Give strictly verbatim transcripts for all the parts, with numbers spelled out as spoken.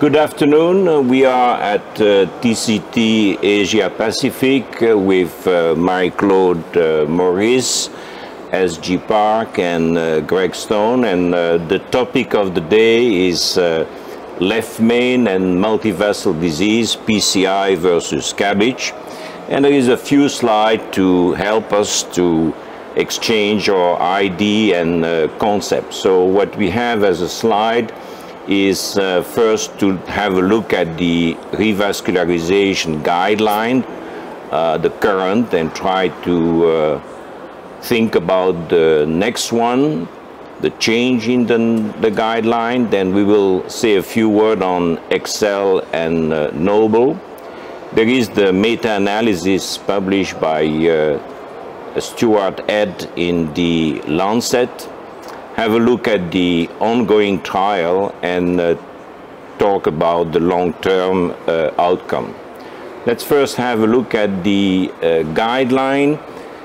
Good afternoon. Uh, we are at uh, T C T Asia Pacific uh, with uh, Marie-Claude uh, Maurice, S G Park, and uh, Greg Stone. And uh, the topic of the day is uh, left main and multivessel disease, P C I versus CABG. And there is a few slides to help us to exchange our idea and uh, concept. So what we have as a slide is uh, first to have a look at the revascularization guideline, uh, the current, and try to uh, think about the next one, the change in the, the guideline. Then we will say a few words on Excel and uh, Noble. There is the meta-analysis published by uh, Stuart Ed in the Lancet. Have a look at the ongoing trial and uh, talk about the long-term uh, outcome. Let's first have a look at the uh, guideline.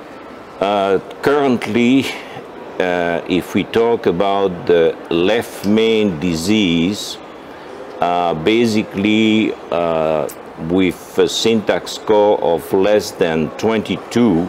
Uh, currently, uh, if we talk about the left main disease, uh, basically uh, with a syntax score of less than twenty-two,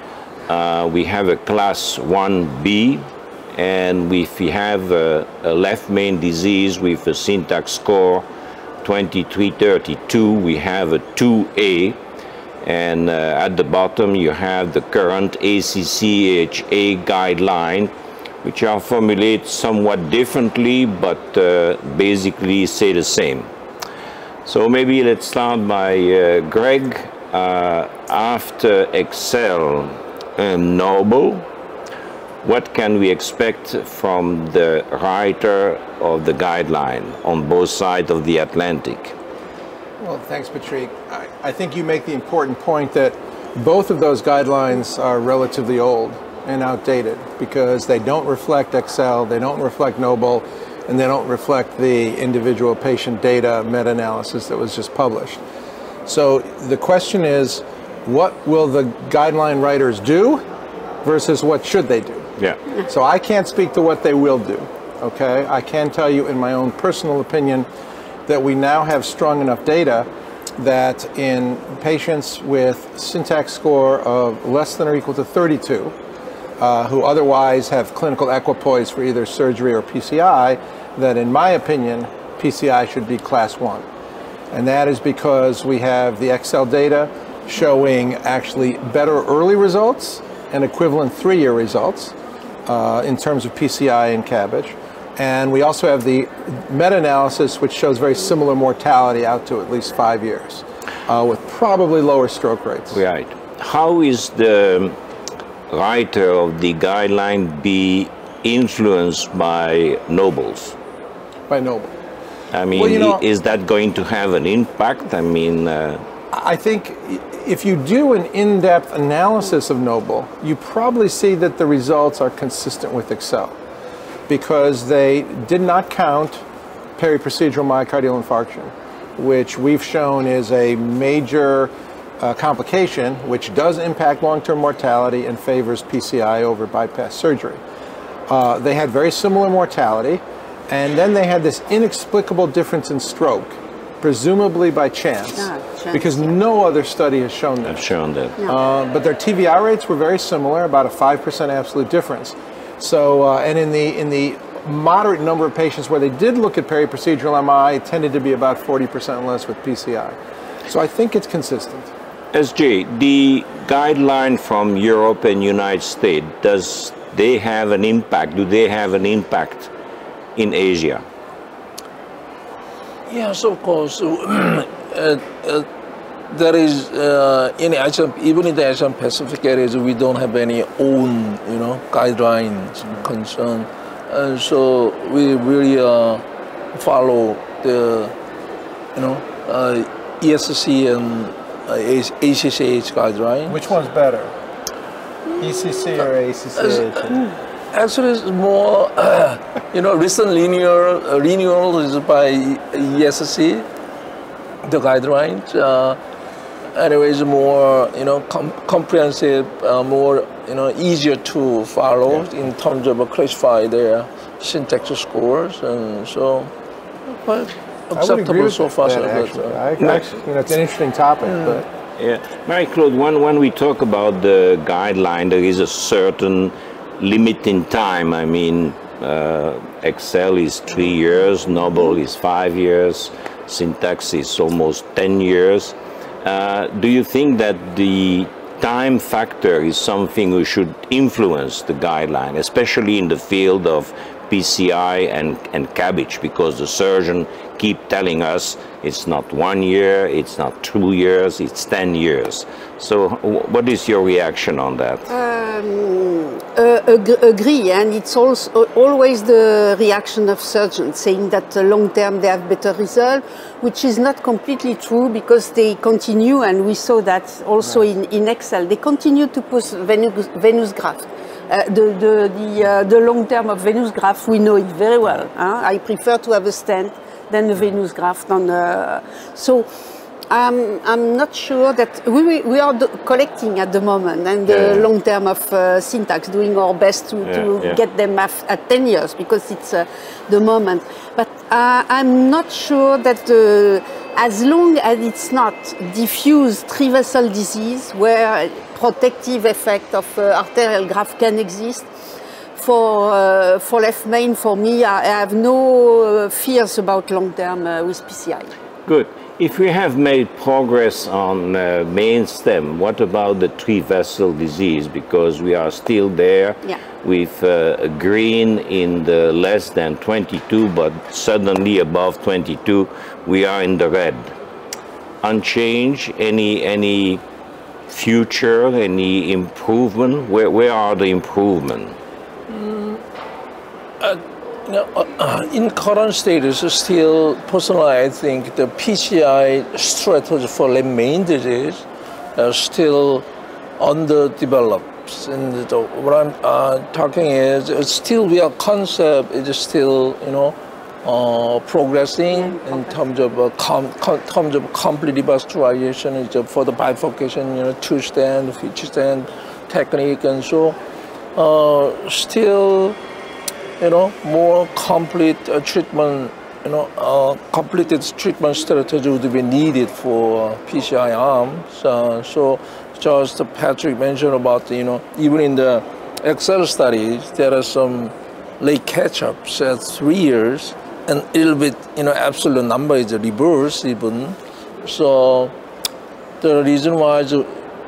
uh, we have a class one B. And if we have a, a left main disease with a syntax score twenty-three thirty-two, we have a two A. And uh, at the bottom you have the current A C C H A guideline, which are formulated somewhat differently, but uh, basically say the same. So maybe let's start by uh, Greg. Uh, after Excel and Noble, what can we expect from the writer of the guideline on both sides of the Atlantic? Well, thanks, Patrick. I, I think you make the important point that both of those guidelines are relatively old and outdated because they don't reflect Excel, they don't reflect Noble, and they don't reflect the individual patient data meta-analysis that was just published. So the question is, what will the guideline writers do versus what should they do? Yeah. So I can't speak to what they will do, okay? I can tell you in my own personal opinion that we now have strong enough data that in patients with syntax score of less than or equal to thirty-two, uh, who otherwise have clinical equipoise for either surgery or P C I, that in my opinion, P C I should be class one. And that is because we have the Excel data showing actually better early results and equivalent three-year results uh, in terms of P C I and CABG. And we also have the meta-analysis, which shows very similar mortality out to at least five years, uh, with probably lower stroke rates. Right. How is the writer of the guideline be influenced by Nobles? By Noble. I mean, well, you know, is that going to have an impact? I mean... Uh, I think if you do an in-depth analysis of Noble, you probably see that the results are consistent with Excel because they did not count periprocedural myocardial infarction, which we've shown is a major uh, complication which does impact long-term mortality and favors P C I over bypass surgery. Uh, they had very similar mortality, and then they had this inexplicable difference in stroke, presumably by chance, Ah, chance, because yeah. no other study has shown that. I've shown that. No. Uh, but their T V R rates were very similar, about a five percent absolute difference. So, uh, and in the in the moderate number of patients where they did look at periprocedural M I, it tended to be about forty percent less with P C I. So I think it's consistent. S J, the guideline from Europe and United States, does they have an impact? Do they have an impact in Asia? Yes, of course. uh, uh, there is uh, in Asian, even in the Asian Pacific areas, we don't have any own, you know, guidelines concern, and so we really uh, follow the, you know, uh, E S C and uh, A C C H guideline. Which one's better, E C C or A C C H? Actually, it's more, uh, you know, recent linear uh, renewal is by E S C, the guidelines. Uh, anyways, more, you know, com comprehensive, uh, more, you know, easier to follow yeah. in terms of uh, classify their syntax scores, and so. But acceptable so far. That, So actually. that, I, actually, you know, it's an interesting topic, Mm. but Yeah, Marie-Claude, when, when we talk about the guideline, there is a certain limit in time. I mean, uh, Excel is three years, Noble is five years, Syntax is almost ten years. Uh, do you think that the time factor is something we should influence the guideline, especially in the field of P C I and, and CABG, because the surgeon keep telling us it's not one year, it's not two years, it's ten years. So what is your reaction on that? Um, uh, ag agree, and it's also always the reaction of surgeons saying that uh, long term they have better result, which is not completely true because they continue, and we saw that also in, in Excel, they continue to push venous, venous graft. Uh, the the the, uh, the long term of venous graft, we know it very well. Huh? I prefer to have a stent than a venous graft. On uh, so um, I'm not sure that we we, we are collecting at the moment, and the yeah. long term of uh, Syntax, doing our best to, yeah, to yeah. get them at ten years because it's uh, the moment. But uh, I'm not sure that the, as long as it's not diffuse trivessel disease where protective effect of uh, arterial graft can exist. For, uh, for left main, for me, I, I have no uh, fears about long term uh, with P C I. Good. If we have made progress on uh, main stem, what about the three-vessel disease? Because we are still there Yeah. with uh, green in the less than twenty-two, but suddenly above twenty-two, we are in the red. Unchanged, any, any future, any improvement? Where, where are the improvements? uh, you know, uh, in current status, still personally, I think the P C I strategy for the main disease uh, still underdeveloped. And the, what I'm uh, talking is, it's still our concept is still, you know, uh, progressing in terms of uh, com, com, terms of complete revascularization is for the bifurcation, you know, two stand, feature stand technique, and so uh, still, you know, more complete uh, treatment, you know, uh, completed treatment strategy would be needed for P C I arms. Uh, so, just Patrick mentioned about, you know, even in the Excel studies, there are some late catch-ups at three years, and a little bit, you know, absolute number is a reverse even. So, the reason why is,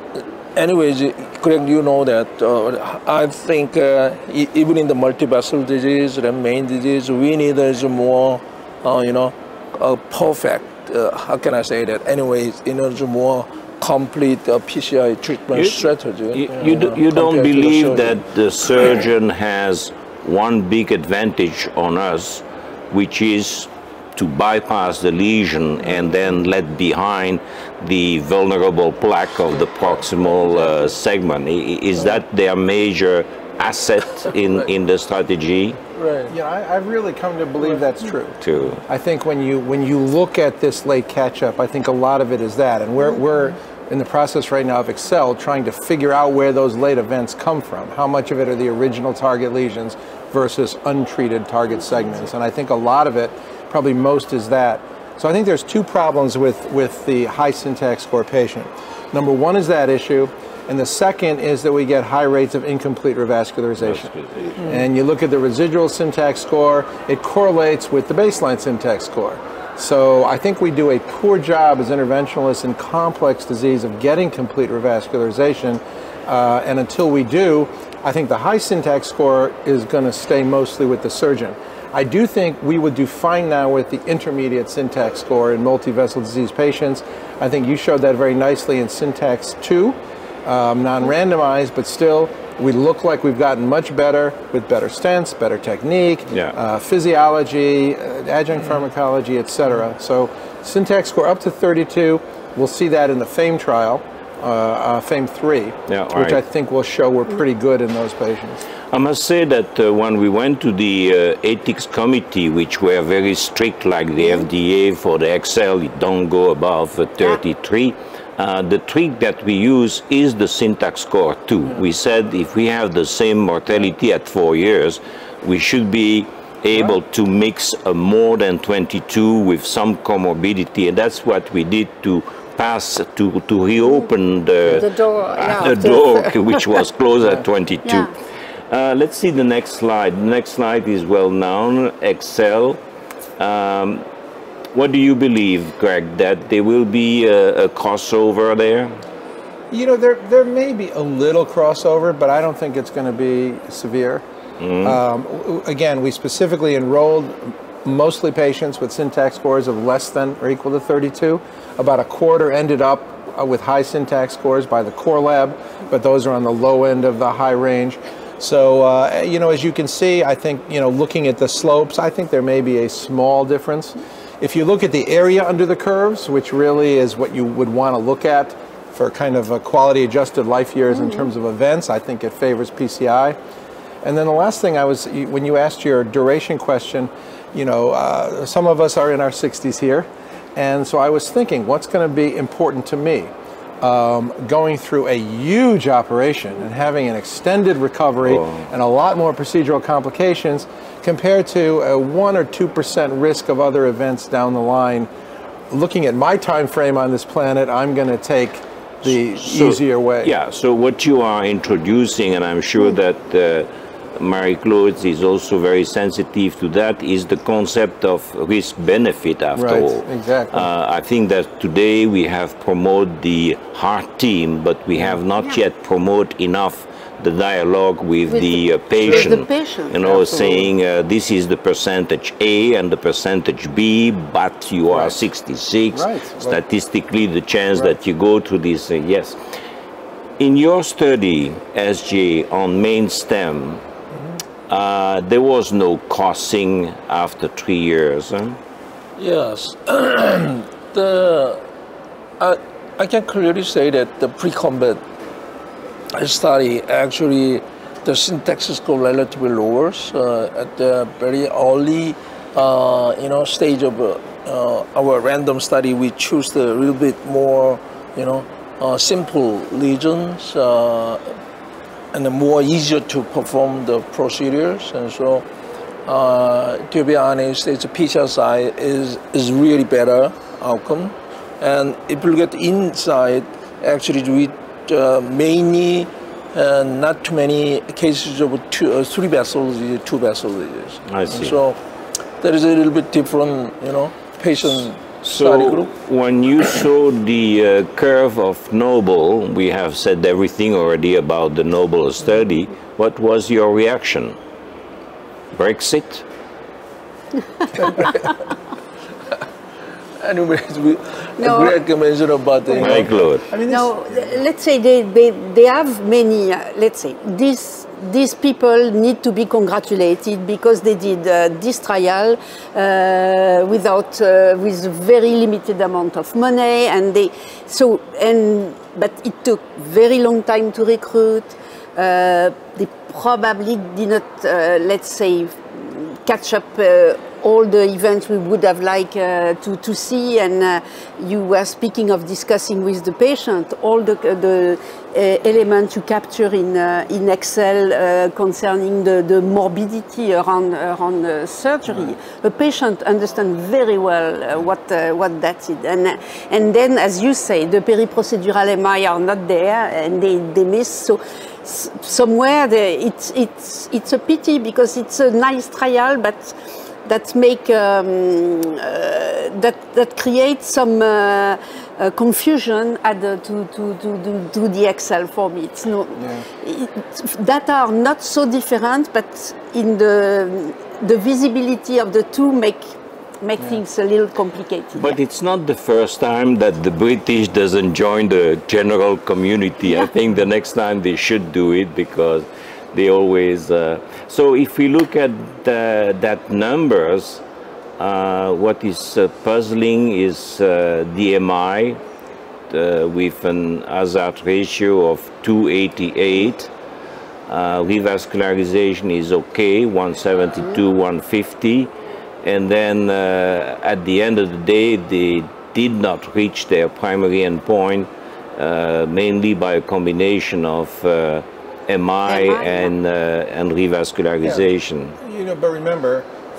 anyways, Greg, you know that uh, I think uh, e even in the multivessel disease, the main disease, we need is more, uh, you know, uh, perfect. Uh, how can I say that? Anyways, you know, more complete uh, P C I treatment you, strategy. You, you, you, know, do, you don't believe the that the surgeon has one big advantage on us, which is to bypass the lesion and then let behind the vulnerable plaque of the proximal uh, segment. Is that their major asset in, in the strategy? Right. yeah, I, I've really come to believe that's true. Too. I think when you when you look at this late catch-up, I think a lot of it is that, and we're we're in the process right now of Excel trying to figure out where those late events come from. How much of it are the original target lesions versus untreated target segments, and I think a lot of it, probably most, is that. So I think there's two problems with with the high Syntax score patient. Number one is that issue. And the second is that we get high rates of incomplete revascularization. Mm-hmm. And you look at the residual Syntax score, it correlates with the baseline Syntax score. So I think we do a poor job as interventionalists in complex disease of getting complete revascularization. Uh, and until we do, I think the high Syntax score is going to stay mostly with the surgeon. I do think we would do fine now with the intermediate Syntax score in multivessel disease patients. I think you showed that very nicely in Syntax two. Um, non-randomized, but still, we look like we've gotten much better with better stents, better technique, yeah. uh, physiology, uh, adjunct pharmacology, et cetera. So Syntax score up to thirty-two, we'll see that in the FAME trial, uh, uh, FAME three, yeah, which right. I think will show we're pretty good in those patients. I must say that uh, when we went to the uh, ethics committee, which were very strict, like the F D A for the Excel, it don't go above uh, thirty-three. Uh, the trick that we use is the Syntax score too. We said if we have the same mortality at four years, we should be able to mix a more than twenty-two with some comorbidity, and that's what we did to pass to to reopen the The door, uh, yeah, the of the- door which was closed at twenty-two. Yeah. Uh, let's see the next slide. The next slide is well known, Excel. Um, what do you believe, Greg, that there will be a, a crossover there? You know, there there may be a little crossover, but I don't think it's going to be severe. Um, w- again, we specifically enrolled mostly patients with syntax scores of less than or equal to thirty-two. About a quarter ended up uh, with high syntax scores by the core lab, but those are on the low end of the high range. So, uh, you know, as you can see, I think, you know, looking at the slopes, I think there may be a small difference. If you look at the area under the curves, which really is what you would want to look at for kind of a quality adjusted life years in terms of events, I think it favors P C I. And then the last thing I was, when you asked your duration question, you know, uh, some of us are in our sixties here. And so I was thinking, what's going to be important to me? Um, going through a huge operation and having an extended recovery Oh. and a lot more procedural complications compared to a one or two percent risk of other events down the line. Looking at my time frame on this planet, I'm going to take the So- easier way. Yeah, so what you are introducing, and I'm sure that uh, Marie-Claude is also very sensitive to that, is the concept of risk-benefit after Right, all. exactly. Uh, I think that today we have promoted the heart team, but we have not Yeah. yet promoted enough the dialogue with, With the, the- uh, patient. with the patient, You know, absolutely. saying uh, this is the percentage A and the percentage B, but you are Right. sixty-six. Right, right. Statistically, the chance Right. that you go through this, uh, yes. In your study, S J, on main stem, uh, there was no crossing after three years. Huh? Yes. the I, I can clearly say that the pre-combat study actually the syntax score relatively lower uh, at the very early uh, you know stage of uh, uh, our random study. We choose the little bit more you know uh, simple lesions uh, and the more easier to perform the procedures, and so uh, to be honest, it's a P C S I is is really better outcome. And if you look at inside, actually we uh, mainly uh, not too many cases of two, uh, three vessels, two vessels. I see. And so there is a little bit different, you know, patient study So group. when you saw the uh, curve of Noble, we have said everything already about the Noble study. What was your reaction? Brexit? Anyways, we No. Greg mentioned about the, you know, Marie-Claude. I mean, this, No, let's say they, they, they have many, uh, let's say, these, these people need to be congratulated because they did uh, this trial uh, without, uh, with very limited amount of money, and they, so, and, but it took very long time to recruit. Uh, they probably did not, uh, let's say, catch up uh, all the events we would have liked uh, to, to see, and uh, you were speaking of discussing with the patient all the, the uh, elements you capture in, uh, in Excel uh, concerning the, the morbidity around, around uh, surgery. The patient understands very well uh, what, uh, what that is. And, uh, and then, as you say, the periprocedural M I are not there and they, they miss. So s- somewhere the, it's, it's, it's a pity because it's a nice trial, but that make um, uh, that that creates some uh, uh, confusion at the, to, to, to, to, to the Excel for me. It's no it, data are not so different, but in the the visibility of the two make make yeah. things a little complicated. But it's not the first time that the British doesn't join the general community. Yeah. I think the next time they should do it because they always. Uh, so if we look at the, that numbers, uh, what is uh, puzzling is uh, the M I uh, with an hazard ratio of two eighty-eight. Uh, revascularization is okay, one seventy-two, one fifty. And then uh, at the end of the day, they did not reach their primary endpoint, uh, mainly by a combination of uh, M I, M I and, uh, and revascularization. yeah. You know, but remember,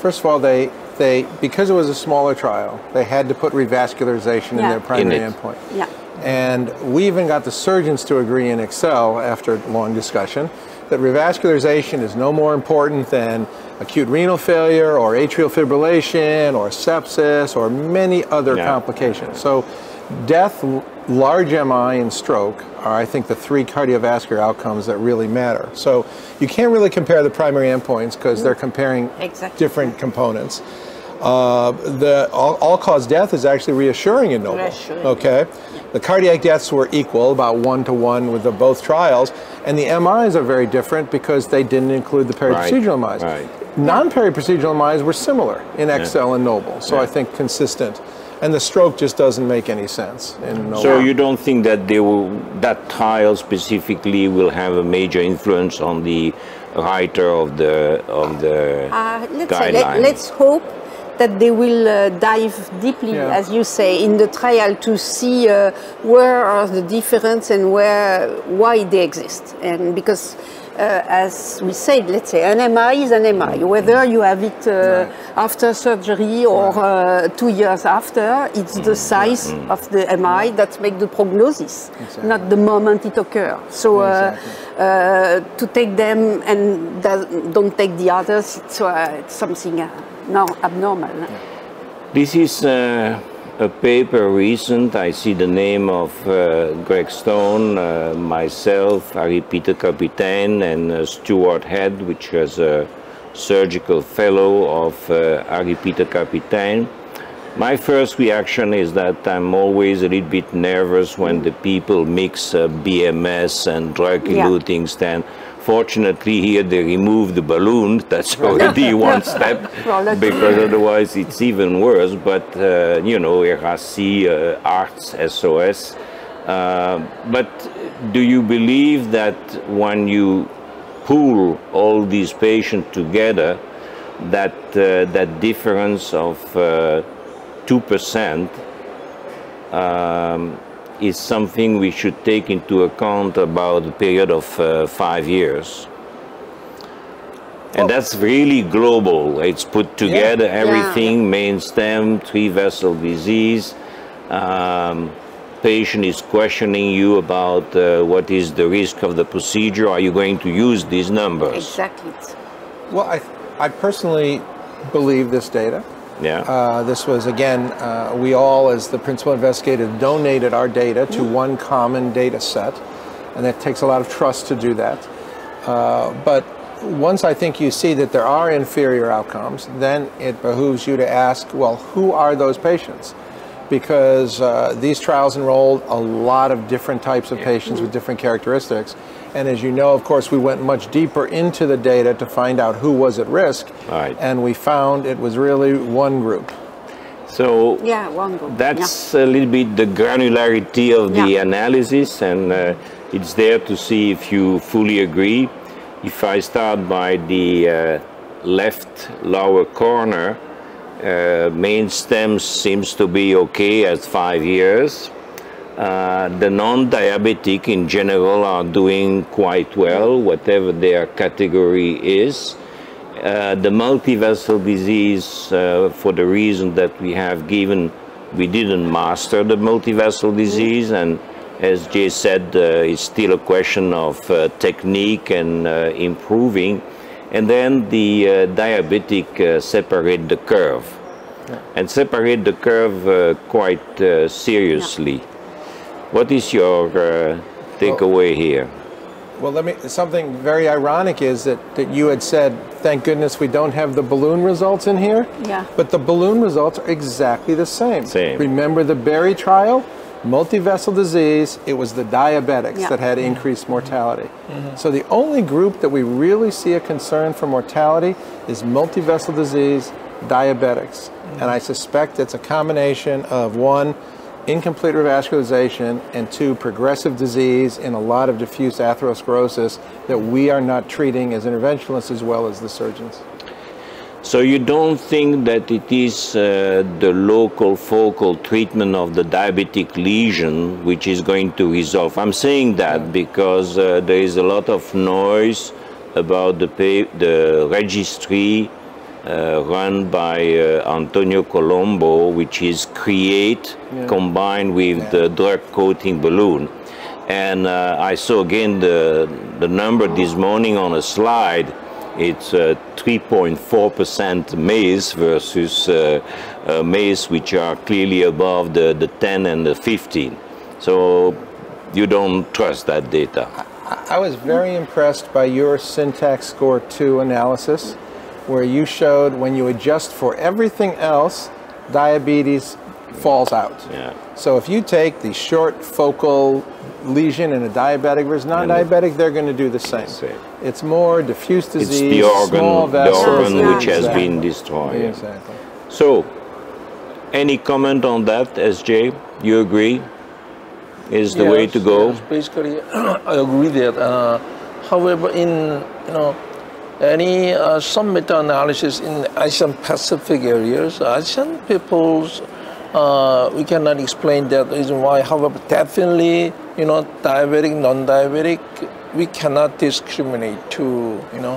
First of all, they, they because it was a smaller trial, they had to put revascularization Yeah. in their primary In it. endpoint. Yeah. And we even got the surgeons to agree in Excel after long discussion that revascularization is no more important than acute renal failure or atrial fibrillation or sepsis or many other Yeah. complications. So death, large M I, and stroke are, I think, the three cardiovascular outcomes that really matter. So you can't really compare the primary endpoints because they're comparing Exactly. different components. Uh, the all, all-cause death is actually reassuring in NOBLE. Reassuring. Okay, the cardiac deaths were equal, about one to one with the both trials, and the M Is are very different because they didn't include the periprocedural M Is. right. Non-periprocedural M Is were similar in Excel and NOBLE, so Yeah. I think consistent. And the stroke just doesn't make any sense in NOBLE. So you don't think that they will, that trial specifically will have a major influence on the writer of the of the Uh, let's say, let, guideline? let's hope that they will uh, dive deeply, Yeah. as you say, in the trial to see uh, where are the difference and where why they exist. And because, uh, as we said, let's say an M I is an M I. Whether you have it uh, Right. after surgery or uh, two years after, it's the size of the M I that makes the prognosis, Exactly. not the moment it occurs. So uh, Exactly. uh, to take them and does, don't take the others, it's, uh, it's something uh, no, abnormal. This is uh, a paper recent. I see the name of uh, Greg Stone, uh, myself, Harry Peter Kapitein, and uh, Stuart Head, which was a surgical fellow of uh, Harry Peter Kapitein. My first reaction is that I'm always a little bit nervous when the people mix uh, B M S and drug-eluting stent. Fortunately, here they remove the balloon. That's already one step, Well, that's- because otherwise it's even worse. But, uh, you know, R A C, uh, ARTS, S O S. Uh, but do you believe that when you pool all these patients together, that uh, that difference of uh, two percent um, is something we should take into account about a period of uh, five years? And that's really global. It's put together everything, main stem, three vessel disease. Um, patient is questioning you about uh, what is the risk of the procedure. Are you going to use these numbers? Exactly. Well, I, I personally believe this data. Yeah. Uh, this was, again, uh, we all, as the principal investigator, donated our data to one common data set, and it takes a lot of trust to do that. Uh, but once I think you see that there are inferior outcomes, then it behooves you to ask, well, who are those patients? Because uh, these trials enrolled a lot of different types of patients with different characteristics. And as you know, of course, we went much deeper into the data to find out who was at risk. Right. And we found it was really one group. So Yeah, one group. that's a little bit the granularity of the Yeah. analysis, and uh, it's there to see if you fully agree. If I start by the uh, left lower corner, uh, main stem seems to be okay at five years. Uh, the non-diabetic in general are doing quite well, whatever their category is. Uh, the multi-vessel disease, uh, for the reason that we have given, we didn't master the multi-vessel disease, and as Jay said, uh, it's still a question of uh, technique and uh, improving. And then the uh, diabetic uh, separate the curve, yeah. and separate the curve uh, quite uh, seriously. Yeah. What is your uh, takeaway well, here? Well, let me. Something very ironic is that, that you had said, thank goodness we don't have the balloon results in here. Yeah. But the balloon results are exactly the same. Same. Remember the Berry trial? Multi-vessel disease, it was the diabetics yeah. that had increased mortality. Mm-hmm. So the only group that we really see a concern for mortality is multi-vessel disease, diabetics. Mm-hmm. And I suspect it's a combination of one, incomplete revascularization, and two, progressive disease in a lot of diffuse atherosclerosis that we are not treating as interventionalists as well as the surgeons. So you don't think that it is uh, the local focal treatment of the diabetic lesion which is going to resolve? I'm saying that yeah. because uh, there is a lot of noise about the, pay the registry uh, run by uh, Antonio Colombo, which is CREATE yeah. combined with yeah. the drug coating balloon. And uh, I saw again the, the number this morning on a slide. It's uh, three point four percent maize versus uh, uh, maize which are clearly above the, the ten and the fifteen. So you don't trust that data. I was very impressed by your syntax score two analysis, where you showed when you adjust for everything else, diabetes falls out. Yeah. So if you take the short focal lesion in a diabetic versus non-diabetic, they're going to do the same. same. It's more diffuse disease, it's the organ, small vessels, the organ yeah. which has exactly. been destroyed. Yeah, exactly. So, any comment on that, S J? You agree? Is the yes, way to go? Yes, basically, I agree that. Uh, however, in you know any uh, some meta-analysis in Asian Pacific areas, Asian peoples, uh, we cannot explain that reason why. However, definitely, you know, diabetic, non-diabetic, we cannot discriminate to you know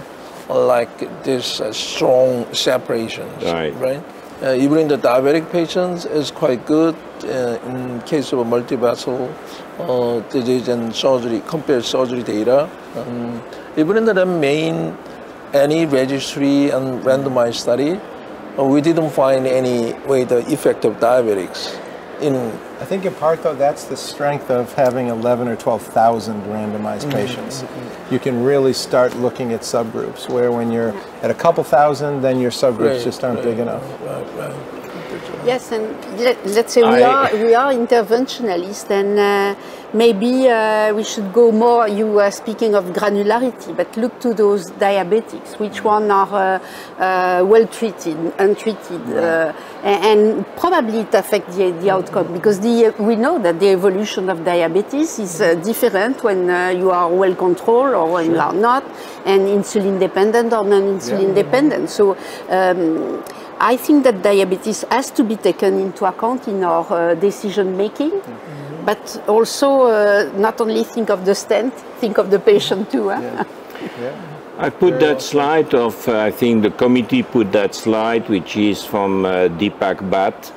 like this uh, strong separations, right? Right. Uh, even in the diabetic patients, it's quite good uh, in case of a multivessel uh, disease and surgery, compared surgery data. Um, even in the main, any registry and randomized study, uh, we didn't find any way the effect of diabetics. In I think in part though, that's the strength of having eleven or twelve thousand randomized Mm-hmm. patients. Mm-hmm. You can really start looking at subgroups, where when you're at a couple thousand, then your subgroups Right, just aren't right, big enough. Right, right. Yes, and let, let's say we I- are we are interventionalists, and uh, maybe uh, we should go more. You were speaking of granularity, but look to those diabetics. Which one are uh, uh, well treated, untreated, uh, and, and probably it affects the, the outcome, because the we know that the evolution of diabetes is uh, different when uh, you are well controlled or when you are not, and insulin dependent or non-insulin Yeah. dependent. So. Um, I think that diabetes has to be taken into account in our uh, decision making, mm-hmm. but also uh, not only think of the stent, think of the patient too. Huh? Yeah. Yeah. I put that slide of, uh, I think the committee put that slide, which is from uh, Deepak Bhatt.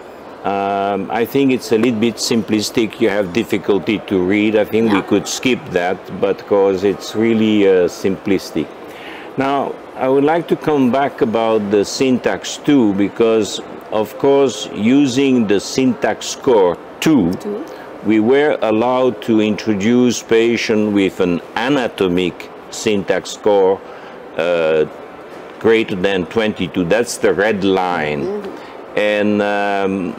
Um, I think it's a little bit simplistic. You have difficulty to read. I think Yeah. we could skip that, but because it's really uh, simplistic. Now, I would like to come back about the syntax two, because, of course, using the syntax score two, Two. we were allowed to introduce patients with an anatomic syntax score uh, greater than twenty-two. That's the red line. Mm-hmm. And um,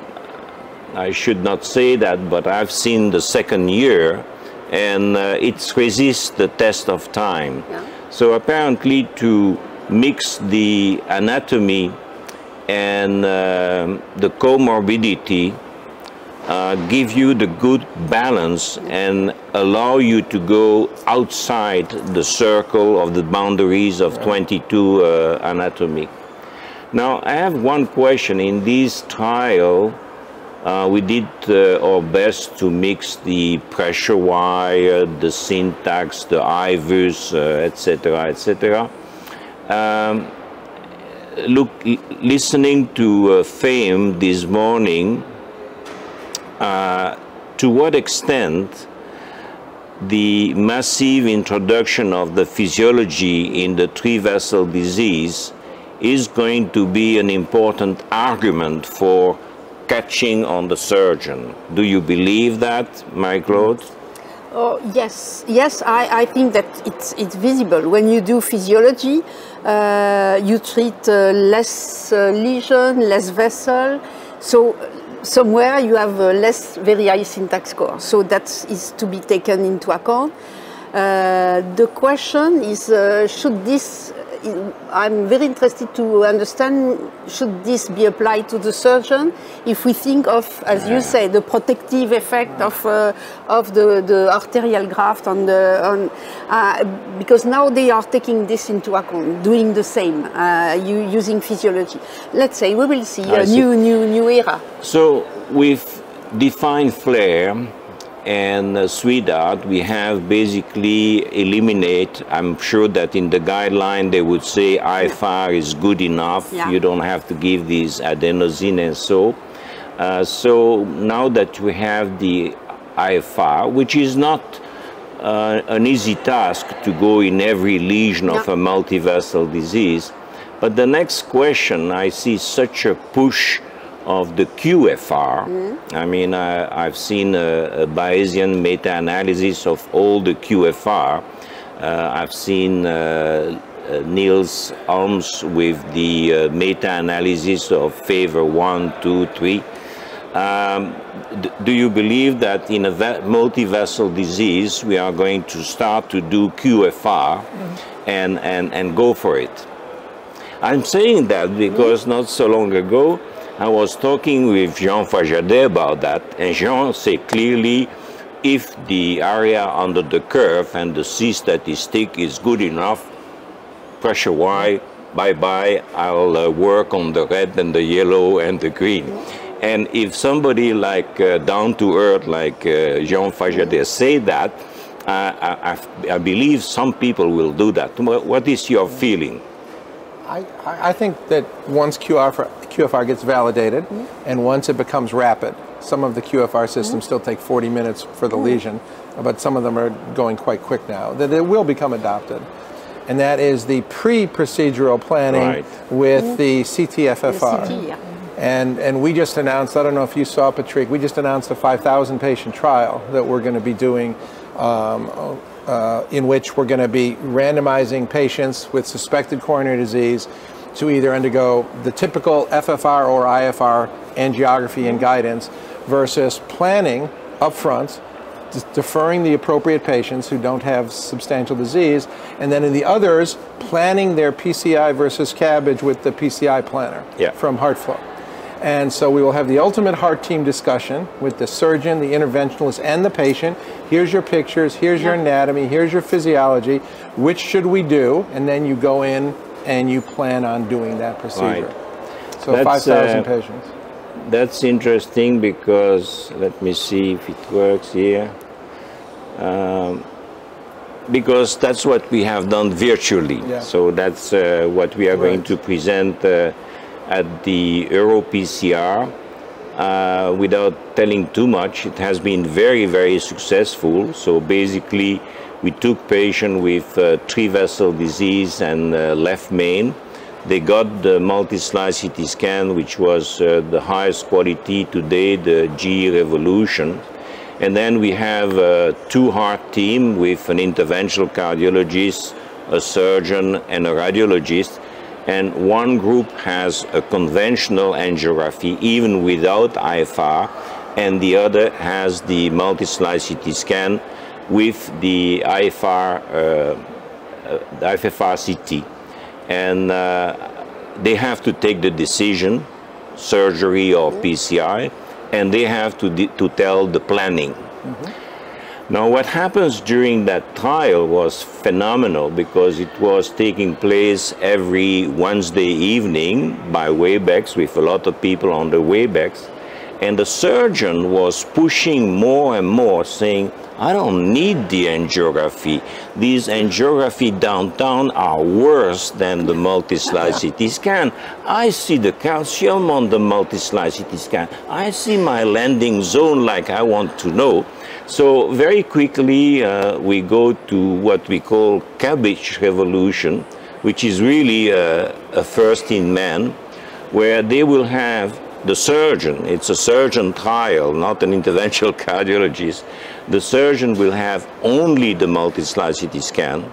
I should not say that, but I've seen the second year, and uh, it resists the test of time. Yeah. So apparently, to mix the anatomy and uh, the comorbidity uh, give you the good balance and allow you to go outside the circle of the boundaries of twenty-two uh, anatomy. Now, I have one question. In this trial, uh, we did uh, our best to mix the pressure wire, the syntax, the I V U S, uh, et cetera, et cetera. Um, look, listening to uh, FAME this morning, uh, to what extent the massive introduction of the physiology in the three-vessel disease is going to be an important argument for catching on the surgeon. Do you believe that, Marie-Claude? Oh, yes, yes, I, I think that it's, it's visible. When you do physiology, uh, you treat uh, less uh, lesion, less vessel, so somewhere you have a less very high syntax score. So that is to be taken into account. Uh, the question is, uh, should this, I'm very interested to understand, should this be applied to the surgeon if we think of, as you say, the protective effect of uh, of the, the arterial graft on the, on, uh, because now they are taking this into account, doing the same, uh, you, using physiology. Let's say we will see I a see. new, new, new era. So with defined flare, and uh, SweetHeart, we have basically eliminate, I'm sure that in the guideline they would say I F R is good enough, Yeah. you don't have to give these adenosine and so. Uh, so now that we have the I F R, which is not uh, an easy task to go in every lesion of Yeah. a multivessel disease, but the next question, I see such a push of the Q F R. Mm-hmm. I mean, I, I've seen a, a Bayesian meta-analysis of all the Q F R. Uh, I've seen uh, uh, Niels Holmes with the uh, meta-analysis of favor one, two, three. Um, do you believe that in a multi-vessel disease we are going to start to do Q F R mm-hmm. and, and, and go for it? I'm saying that because mm-hmm. not so long ago I was talking with Jean Fajadet about that, and Jean said clearly if the area under the curve and the C statistic is good enough, pressure Y, bye-bye, I'll uh, work on the red and the yellow and the green. Mm-hmm. And if somebody like uh, down to earth, like uh, Jean Fajadet say that, uh, I, I, I believe some people will do that. What is your feeling? I, I think that once Q F R, Q F R gets validated mm-hmm. and once it becomes rapid, some of the Q F R systems mm-hmm. still take forty minutes for the mm-hmm. lesion, but some of them are going quite quick now, that it will become adopted. And that is the pre-procedural planning right. with mm-hmm. the C T F F R. The C T, yeah. And, and we just announced, I don't know if you saw, Patrick, we just announced a five thousand patient trial that we're going to be doing um, uh, in which we're going to be randomizing patients with suspected coronary disease to either undergo the typical F F R or I F R angiography and guidance versus planning upfront, deferring the appropriate patients who don't have substantial disease, and then in the others, planning their P C I versus CABG with the P C I planner yeah. from HeartFlow. And so we will have the ultimate heart team discussion with the surgeon, the interventionalist, and the patient. Here's your pictures, here's your anatomy, here's your physiology. Which should we do? And then you go in and you plan on doing that procedure. Right. So five thousand uh, patients. That's interesting because, let me see if it works here. Um, because that's what we have done virtually. Yeah. So that's uh, what we are right. going to present uh, at the EuroPCR. Uh, without telling too much, it has been very, very successful. So basically, we took patients with uh, three-vessel disease and uh, left main. They got the multi-slice C T scan, which was uh, the highest quality today, the G E Revolution. And then we have a two-heart team with an interventional cardiologist, a surgeon, and a radiologist. And one group has a conventional angiography, even without I F R, and the other has the multi-slice C T scan with the I F R, uh, uh, I F R C T. And uh, they have to take the decision, surgery or P C I, and they have to, to tell the planning. Mm-hmm. Now, what happens during that trial was phenomenal because it was taking place every Wednesday evening by WebEx with a lot of people on the WebEx. And the surgeon was pushing more and more, saying, I don't need the angiography. These angiography downtown are worse than the multi-slice C T scan. I see the calcium on the multi-slice C T scan. I see my landing zone like I want to know. So very quickly, uh, we go to what we call CABG Revolution, which is really a, a first in man, where they will have the surgeon, it's a surgeon trial, not an interventional cardiologist. The surgeon will have only the multi-slice C T scan,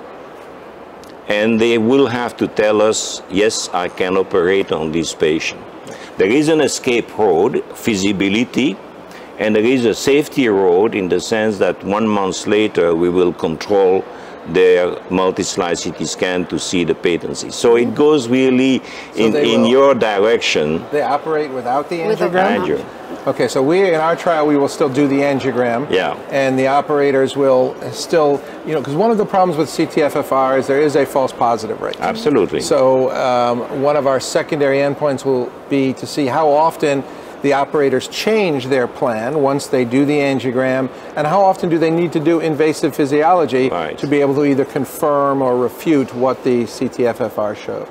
and they will have to tell us, yes, I can operate on this patient. There is an escape road, feasibility, and there is a safety road in the sense that one month later we will control their multi-slice C T scan to see the patency. So it goes really so in, in your direction. They operate without the With angiogram? Angio. Okay, so we, in our trial, we will still do the angiogram. Yeah. And the operators will still, you know, because one of the problems with C T F F R is there is a false positive rate. Absolutely. So um, one of our secondary endpoints will be to see how often the operators change their plan once they do the angiogram, and how often do they need to do invasive physiology right. to be able to either confirm or refute what the C T F F R showed?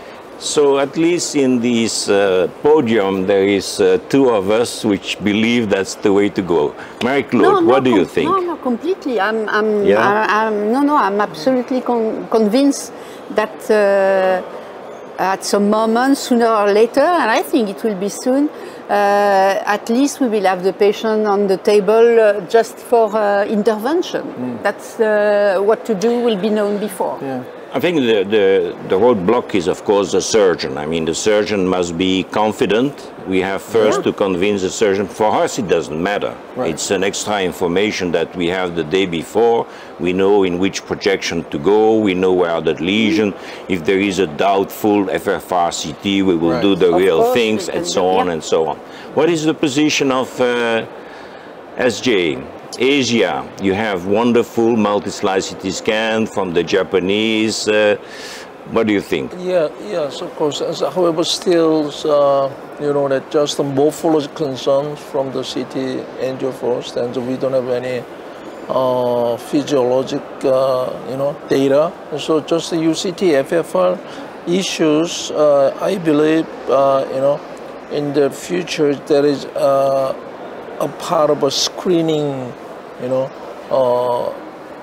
So at least in this uh, podium, there is uh, two of us which believe that's the way to go. Marie-Claude, no, what no, do you think? No, no, completely. I'm, I'm, Yeah? I, I'm no, no. I'm absolutely con convinced that uh, at some moment, sooner or later, and I think it will be soon, uh, at least we will have the patient on the table uh, just for uh, intervention. Mm. That's uh, what to do will be known before. Yeah. I think the, the, the roadblock is, of course, the surgeon. I mean, the surgeon must be confident. We have first Yeah. to convince the surgeon. For us, it doesn't matter. Right. It's an extra information that we have the day before. We know in which projection to go. We know where the lesion. If there is a doubtful F F R C T, we will Right. do the Of real course, things, we and can so do- on yeah. and so on. What is the position of uh, S J? Asia, you have wonderful multi-slice C T scan from the Japanese. Uh, what do you think? Yeah, yes, of course. As- However, still, uh, you know, that just the morphology concerns from the C T angio first, and we don't have any uh, physiologic, uh, you know, data. And so just the U C T F F R issues, uh, I believe, uh, you know, in the future there is uh, a part of a screening, you know, uh,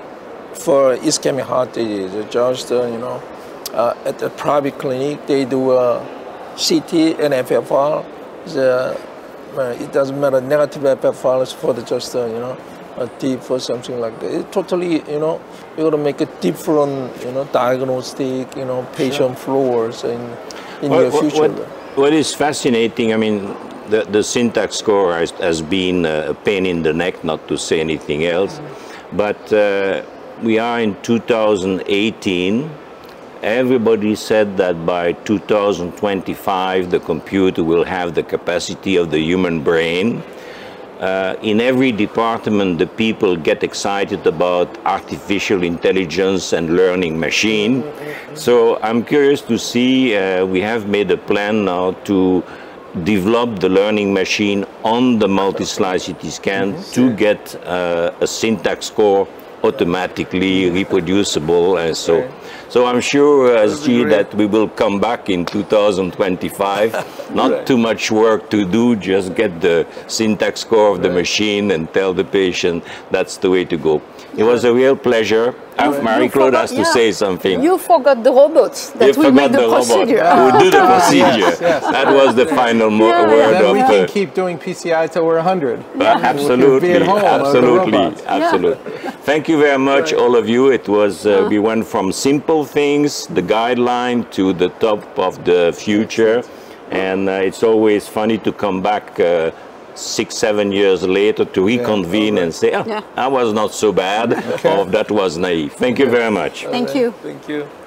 for ischemic heart disease. Just, uh, you know, uh, at the private clinic, they do a C T and F F R. The, uh, it doesn't matter, negative F F R is for the just, uh, you know, a deep or something like that. It totally, you know, you got to make a different, you know, diagnostic, you know, patient floors in, in What, your what, future. what, what is fascinating, I mean, the, the syntax score has, has been a pain in the neck, not to say anything else. But uh, we are in two thousand eighteen. Everybody said that by two thousand twenty-five, the computer will have the capacity of the human brain. Uh, in every department, the people get excited about artificial intelligence and learning machine. So I'm curious to see, uh, we have made a plan now to develop the learning machine on the multi-slice C T scan mm-hmm. to get uh, a syntax score automatically reproducible, and so okay. so I'm sure uh, S G that we will come back in two thousand twenty-five. Not right. too much work to do, just get the syntax score of the right. machine and tell the patient that's the way to go. It was a real pleasure. You- Marie-Claude you has to forgot- say yeah. something. You forgot the robots that You will make forgot the, the robot procedure. who do the procedure. Yes, yes. That was the final mo Yeah, word Then of we uh, can keep doing P C I till we're one hundred. Uh, absolutely, Be at home, uh, the absolutely, robots. absolutely. Thank you very much, all of you. It was uh, we went from simple things, the guideline, to the top of the future, and uh, it's always funny to come back uh, six, seven years later to reconvene Yeah. and say, "Oh, Yeah. that was not so bad," or "That was naive." Thank you very much. Thank you. Thank you.